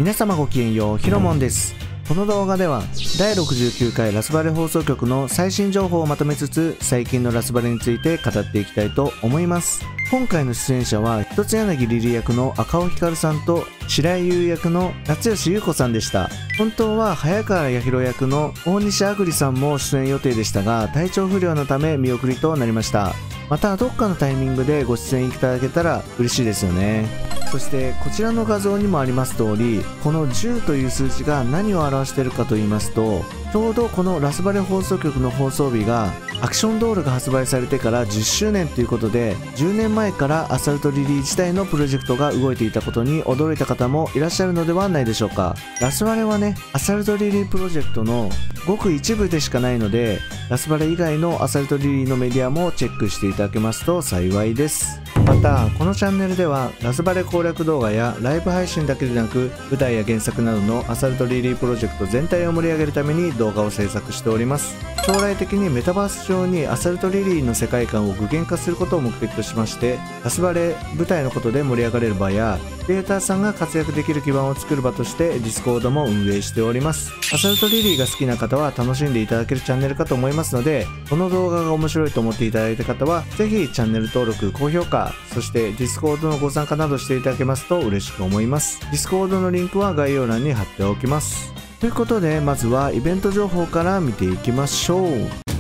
皆様ごきげんよう、ひろもんです。この動画では第69回ラスバレ放送局の最新情報をまとめつつ、最近のラスバレについて語っていきたいと思います。今回の出演者は一つ柳リリ役の赤尾光さんと白井優役の夏吉優子さんでした。本当は早川彌弘役の大西あぐりさんも出演予定でしたが、体調不良のため見送りとなりました。またどっかのタイミングでご出演いただけたら嬉しいですよね。そしてこちらの画像にもあります通り、この10という数字が何を表しているかと言いますと、ちょうどこのラスバレ放送局の放送日がアクションドールが発売されてから10周年ということで、10年前からアサルトリリー自体のプロジェクトが動いていたことに驚いた方もいらっしゃるのではないでしょうか。ラスバレはね、アサルトリリープロジェクトのごく一部でしかないので、ラスバレ以外のアサルトリリーのメディアもチェックしていただけますと幸いです。またこのチャンネルではラスバレ攻略動画やライブ配信だけでなく、舞台や原作などのアサルトリリープロジェクト全体を盛り上げるために動画を制作しております。将来的にメタバース上にアサルトリリーの世界観を具現化することを目的としまして、ラスバレ舞台のことで盛り上がれる場やクリエイターさんが活躍できる基盤を作る場としてディスコードも運営しております。アサルトリリーが好きな方は楽しんでいただけるチャンネルかと思いますので、この動画が面白いと思っていただいた方はぜひチャンネル登録、高評価、そしてディスコードのご参加などしていただけますと嬉しく思います。ディスコードのリンクは概要欄に貼っておきます。ということで、まずはイベント情報から見ていきましょう。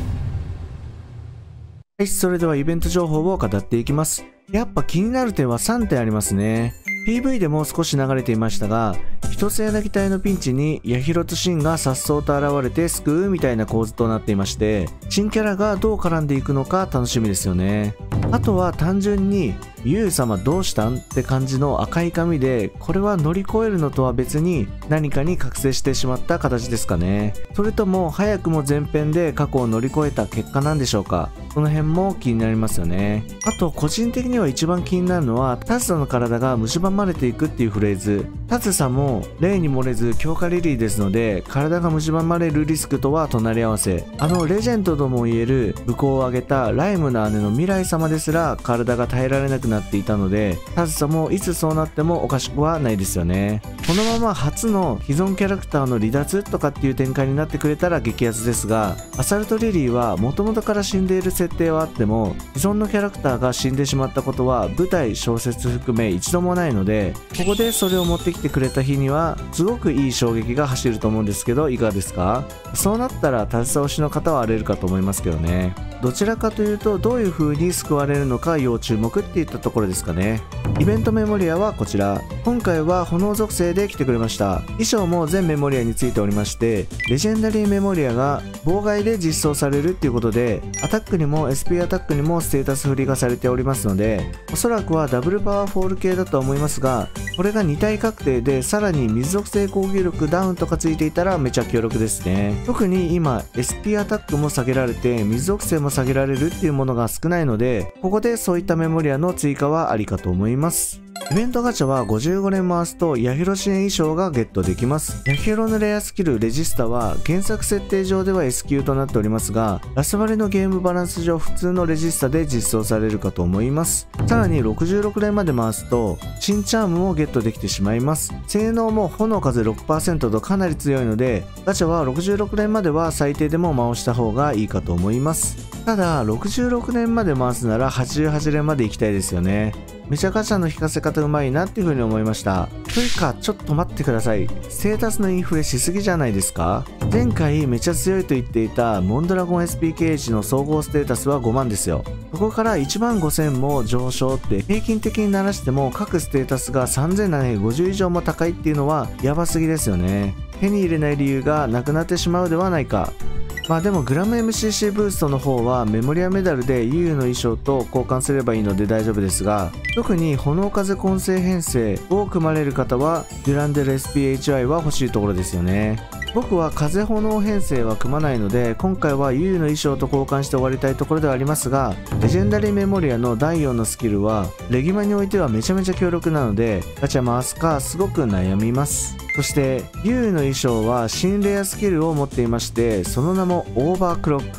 はい、それではイベント情報を語っていきます。やっぱ気になる点は3点ありますね。PV でも少し流れていましたが、一つ柳隊のピンチに八尋とシンが颯爽と現れて救うみたいな構図となっていまして、新キャラがどう絡んでいくのか楽しみですよね。あとは単純にユウ様どうしたんって感じの赤い髪で、これは乗り越えるのとは別に何かに覚醒してしまった形ですかね。それとも早くも前編で過去を乗り越えた結果なんでしょうか。この辺も気になりますよね。あと個人的には一番気になるのはタズさんの体が蝕まれていくっていうフレーズ。タズさんも例に漏れず強化リリーですので、体が蝕まれるリスクとは隣り合わせ。レジェンドともいえる武功を挙げたライムの姉の未来様ですら体が耐えられなくなっていたので、タズさんもいつそうなってもおかしくはないですよね。このまま初の既存キャラクターの離脱とかっていう展開になってくれたら激アツですが、アサルトリリーは元々から死んでいる設定はあっても、既存のキャラクターが死んでしまったことは舞台小説含め一度もないので、ここでそれを持ってきてくれた日にはすごくいい衝撃が走ると思うんですけど、いかがですか？そうなったらタズさ推しの方は荒れるかと思いますけどね。どちらかというとどういう風に救われるのか要注目っていったところですかね。イベントメモリアはこちら。今回は炎属性で来てくれました。衣装も全メモリアについておりまして、レジェンダリーメモリアが妨害で実装されるっていうことで、アタックにも SP アタックにもステータス振りがされておりますので、おそらくはダブルパワーフォール系だとは思いますが、これが2体確定でさらに水属性攻撃力ダウンとかついていたらめちゃ強力ですね。特に今 SP アタックも下げられて水属性も下げられるっていうものが少ないので、ここでそういったメモリアの追加はありかと思います。イベントガチャは55連回すと八尋支援衣装がゲットできます。八尋のレアスキルレジスタは原作設定上では S 級となっておりますが、ラスバレのゲームバランス上普通のレジスタで実装されるかと思います。さらに66連まで回すと新チャームをゲットできてしまいます。性能も炎風 6% とかなり強いので、ガチャは66連までは最低でも回した方がいいかと思います。ただ66年まで回すなら88連まで行きたいですよね。めちゃガチャの引かせ方うまいなっていう風に思いました。というかちょっと待ってください。ステータスのインフレしすぎじゃないですか？前回めちゃ強いと言っていたモンドラゴン SPKH の総合ステータスは5万ですよ。そこから15000も上昇って平均的にならしても各ステータスが3750以上も高いっていうのはやばすぎですよね。手に入れない理由がなくなってしまうではないか。まあでもグラム MCC ブーストの方はメモリアメダルでユウの衣装と交換すればいいので大丈夫ですが、特に炎風混成編成を組まれる方はデュランデル SPHI は欲しいところですよね。僕は風炎編成は組まないので、今回はユウの衣装と交換して終わりたいところではありますが、レジェンダリーメモリアの第4のスキルはレギマにおいてはめちゃめちゃ強力なので、ガチャ回すかすごく悩みます。そしてユウの衣装は新レアスキルを持っていまして、その名もオーバークロック。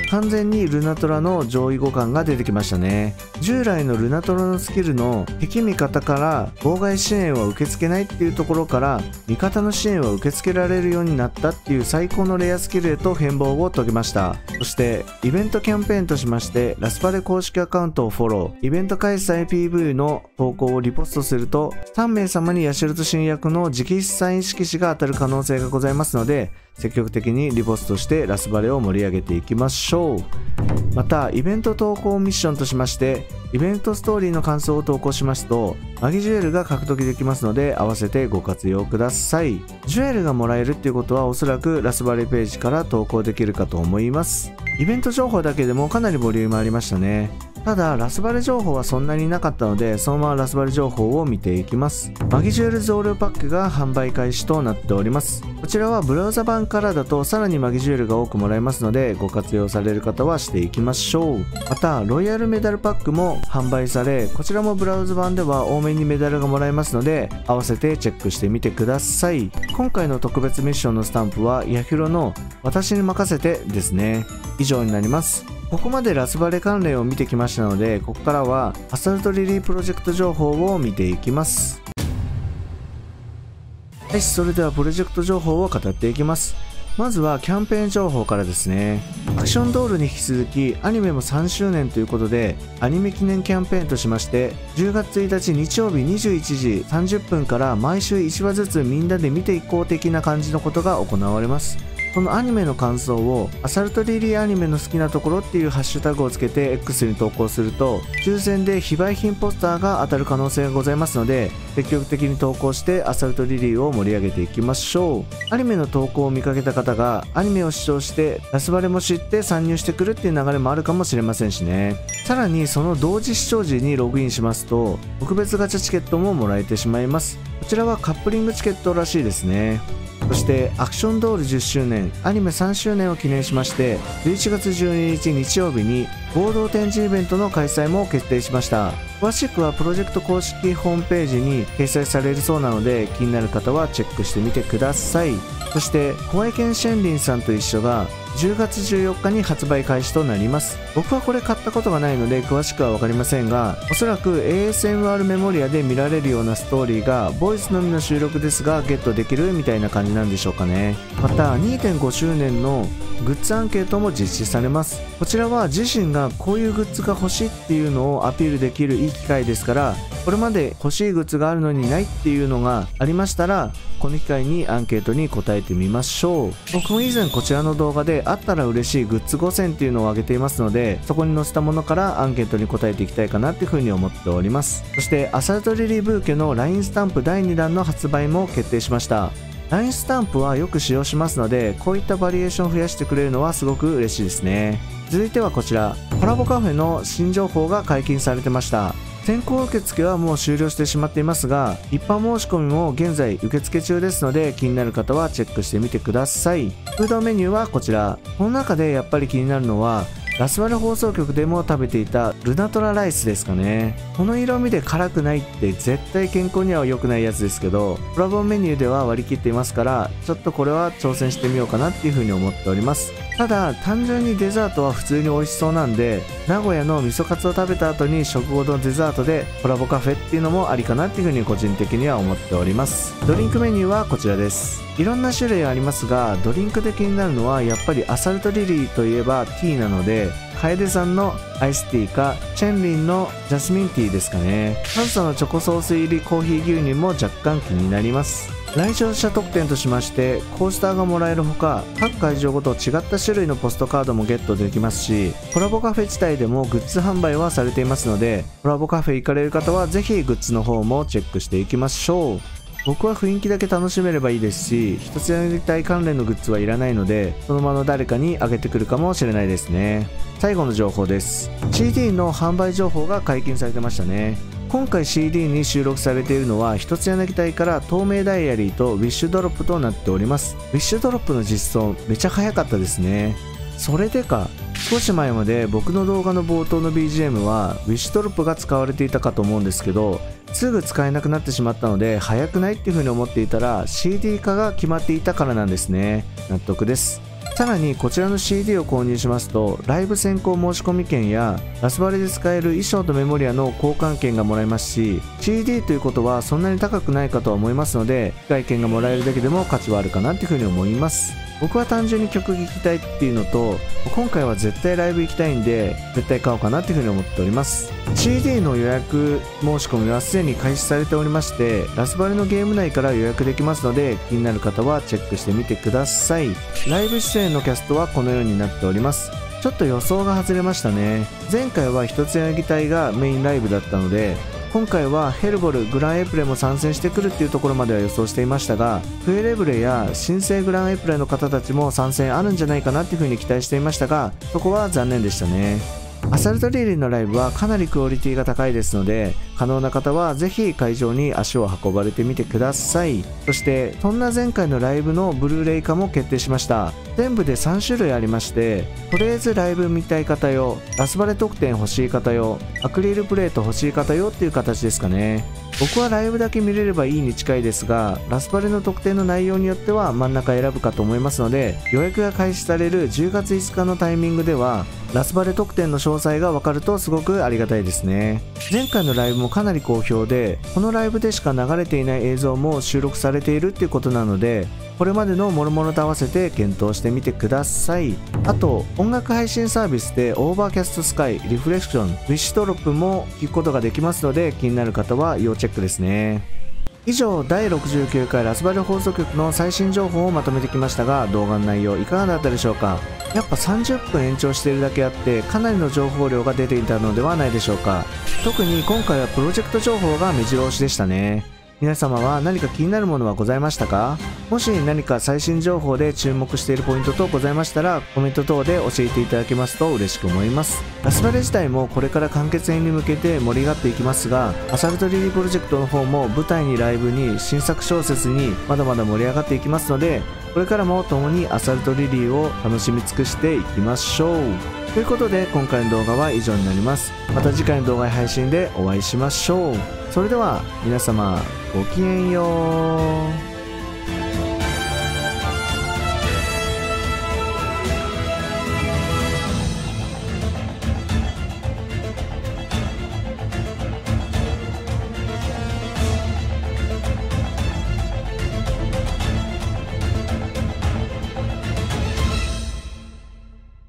完全にルナトラの上位互換が出てきましたね。従来のルナトラのスキルの敵味方から妨害支援は受け付けないっていうところから味方の支援は受け付けられるようになったっていう最高のレアスキルへと変貌を遂げました。そしてイベントキャンペーンとしましてラスバレ公式アカウントをフォロー、イベント開催 PV の投稿をリポストすると3名様にヤシュルト新役の直筆サイン色紙が当たる可能性がございますので、積極的にリポストしてラスバレを盛り上げていきましょう。またイベント投稿ミッションとしましてイベントストーリーの感想を投稿しますとマギジュエルが獲得できますので、合わせてご活用ください。ジュエルがもらえるっていうことはおそらくラスバレページから投稿できるかと思います。イベント情報だけでもかなりボリュームありましたね。ただラスバレ情報はそんなになかったので、そのままラスバレ情報を見ていきます。マギジュエル増量パックが販売開始となっております。こちらはブラウザ版からだとさらにマギジュエルが多くもらえますので、ご活用される方はしていきましょう。またロイヤルメダルパックも販売され、こちらもブラウザ版では多めにメダルがもらえますので、合わせてチェックしてみてください。今回の特別ミッションのスタンプはヤヒロの私に任せてですね。以上になります。ここまでラスバレ関連を見てきましたので、ここからはアサルトリリープロジェクト情報を見ていきます。はい、それではプロジェクト情報を語っていきます。まずはキャンペーン情報からですね。アクションドールに引き続きアニメも3周年ということで、アニメ記念キャンペーンとしまして10月1日日曜日21時30分から毎週1話ずつみんなで見ていこう的な感じのことが行われます。このアニメの感想をアサルトリリーアニメの好きなところっていうハッシュタグをつけて X に投稿すると抽選で非売品ポスターが当たる可能性がございますので、積極的に投稿してアサルトリリーを盛り上げていきましょう。アニメの投稿を見かけた方がアニメを視聴してラスバレも知って参入してくるっていう流れもあるかもしれませんしね。さらにその同時視聴時にログインしますと特別ガチャチケットももらえてしまいます。こちらはカップリングチケットらしいですね。そしてアクションドール10周年アニメ3周年を記念しまして11月12日日曜日に合同展示イベントの開催も決定しました。詳しくはプロジェクト公式ホームページに掲載されるそうなので、気になる方はチェックしてみてください。そしてホワイケンシェンリンさんと一緒が10月14日に発売開始となります。僕はこれ買ったことがないので詳しくは分かりませんが、おそらく ASMR メモリアで見られるようなストーリーがボイスのみの収録ですがゲットできるみたいな感じなんでしょうかね。また 2.5 周年のグッズアンケートも実施されます。こちらは自身がこういうグッズが欲しいっていうのをアピールできるいい機会ですから、これまで欲しいグッズがあるのにないっていうのがありましたら、この機会にアンケートに答えてみましょう。僕も以前こちらの動画であったら嬉しいグッズ5選っていうのを挙げていますので、そこに載せたものからアンケートに答えていきたいかなっていうふうに思っております。そしてアサルトリリーブーケの LINE スタンプ第2弾の発売も決定しました。LINE スタンプはよく使用しますので、こういったバリエーションを増やしてくれるのはすごく嬉しいですね。続いてはこちら、コラボカフェの新情報が解禁されてました。先行受付はもう終了してしまっていますが、一般申し込みも現在受付中ですので、気になる方はチェックしてみてください。フードメニューはこちら。この中でやっぱり気になるのは、ラスバレ放送局でも食べていたルナトラライスですかね。この色味で辛くないって絶対健康には良くないやつですけど、コラボメニューでは割り切っていますから、ちょっとこれは挑戦してみようかなっていう風に思っております。ただ単純にデザートは普通に美味しそうなんで、名古屋の味噌カツを食べた後に食後のデザートでコラボカフェっていうのもありかなっていう風に個人的には思っております。ドリンクメニューはこちらです。いろんな種類ありますが、ドリンクで気になるのはやっぱりアサルトリリーといえばティーなので、楓さんのアイスティーかチェンリンのジャスミンティーですかね。カズサのチョコソース入りコーヒー牛乳も若干気になります。来場者特典としましてコースターがもらえるほか、各会場ごと違った種類のポストカードもゲットできますし、コラボカフェ自体でもグッズ販売はされていますので、コラボカフェ行かれる方はぜひグッズの方もチェックしていきましょう。僕は雰囲気だけ楽しめればいいですし、一つやりたい関連のグッズはいらないので、その場の誰かにあげてくるかもしれないですね。最後の情報です。 CD の販売情報が解禁されてましたね。今回 CD に収録されているのは一つ柳隊から透明ダイアリーとウィッシュドロップとなっております。ウィッシュドロップの実装めちゃ早かったですね。それでか、少し前まで僕の動画の冒頭の BGM はウィッシュドロップが使われていたかと思うんですけど、すぐ使えなくなってしまったので早くないっていう風に思っていたら CD 化が決まっていたからなんですね。納得です。 さらにこちらの CD を購入しますとライブ先行申し込み券やラスバレで使える衣装とメモリアの交換券がもらえますし、 CD ということはそんなに高くないかとは思いますので、機械券がもらえるだけでも価値はあるかなっていうふうに思います。僕は単純に曲聴きたいっていうのと、今回は絶対ライブ行きたいんで絶対買おうかなっていうふうに思っております。 CD の予約申し込みはすでに開始されておりまして、ラスバレのゲーム内から予約できますので、気になる方はチェックしてみてください。ライブ出演のキャストはこのようになっております。ちょっと予想が外れましたね。前回は一つ柳隊がメインライブだったので、今回はヘルボル、グランエプレも参戦してくるっていうところまでは予想していましたが、フエレブレや新生グランエプレの方たちも参戦あるんじゃないかなっていう風に期待していましたが、そこは残念でしたね。アサルトリリーのライブはかなりクオリティが高いですので、可能な方はぜひ会場に足を運ばれてみてください。そしてそんな前回のライブのブルーレイ化も決定しました。全部で3種類ありまして、とりあえずライブ見たい方用、ラスバレ特典欲しい方用、アクリルプレート欲しい方用っていう形ですかね。僕はライブだけ見れればいいに近いですが、ラスバレの特典の内容によっては真ん中選ぶかと思いますので、予約が開始される10月5日のタイミングではラスバレ特典の詳細が分かるとすごくありがたいですね。前回のライブもかなり好評で、このライブでしか流れていない映像も収録されているっていうことなので、これまでの諸々と合わせて検討してみてください。あと音楽配信サービスでオーバーキャストスカイ、リフレクション、ウィッシュドロップも聞くことができますので、気になる方は要チェックですね。以上、第69回ラスバレ放送局の最新情報をまとめてきましたが、動画の内容いかがだったでしょうか。やっぱ30分延長しているだけあってかなりの情報量が出ていたのではないでしょうか。特に今回はプロジェクト情報が目白押しでしたね。皆様は何か気になるものはございましたか？もし何か最新情報で注目しているポイント等ございましたら、コメント等で教えていただけますと嬉しく思います。ラスバレ自体もこれから完結編に向けて盛り上がっていきますが、アサルトリリープロジェクトの方も舞台にライブに新作小説にまだまだ盛り上がっていきますので、これからも共にアサルトリリーを楽しみ尽くしていきましょう。ということで今回の動画は以上になります。また次回の動画配信でお会いしましょう。それでは皆様ごきげんよう。